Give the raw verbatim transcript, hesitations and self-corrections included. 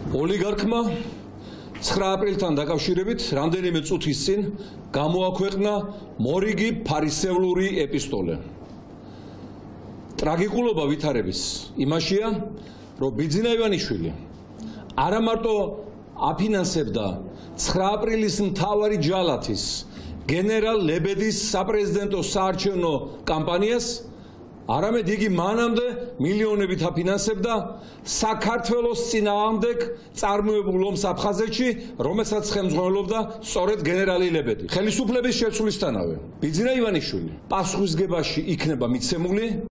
ოლიგარქმა ცხრა აპრილთან დაკავშირებით რამდენიმე წუთის წინ გამოაქვეყნა მორიგი ფარისევლური ეპისტოლე. ტრაგიკულობა ვითარების იმაშია, რომ ბიძინა ივანიშვილი არა მარტო აფინანსებდა ცხრა აპრილის მთავარი ჯალათის გენერალ ლებედის საპრეზიდენტო საარჩევნო კამპანიას, არამედ იგი მანამდე მილიონებით აფინანსებდა საქართველოს წინააღმდეგ წარმოებულ ომს აფხაზეთში, რომელსაც ხელმძღვანელობდა სწორედ გენერალი ლებედი. ხელისუფლების შეცვლისთანავე ბიძინა ივანიშვილი პასუხისგებაში იქნება მიცემული